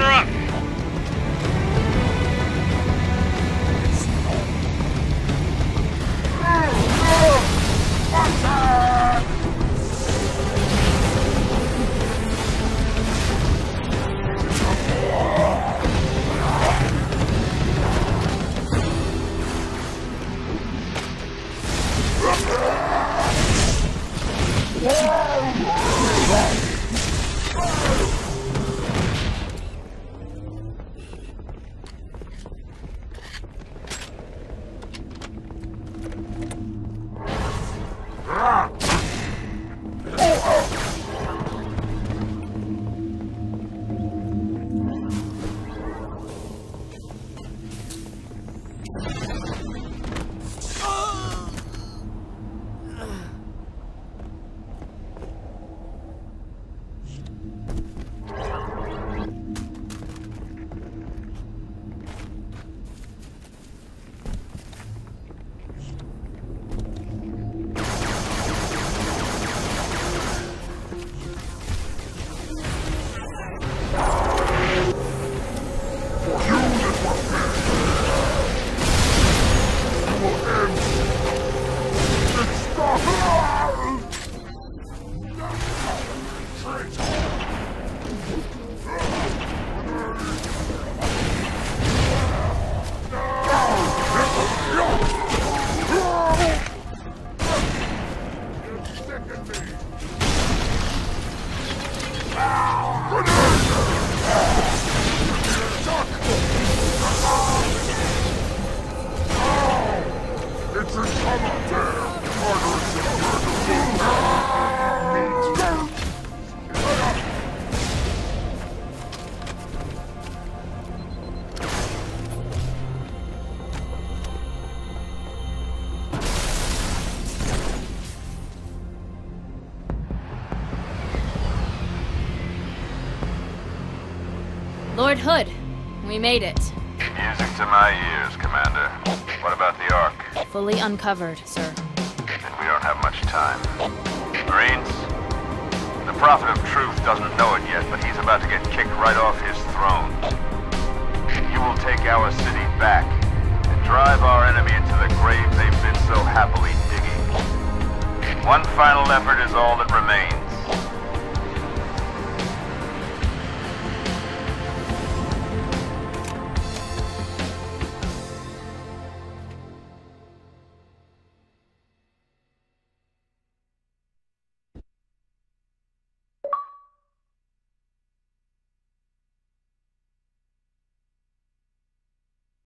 up! Lord Hood, we made it. Music to my ears, Commander. What about the Ark? Fully uncovered, sir. Then we don't have much time. Marines, the Prophet of Truth doesn't know it yet, but he's about to get kicked right off his throne. You will take our city back and drive our enemy into the grave they've been so happily digging. One final effort is all that remains.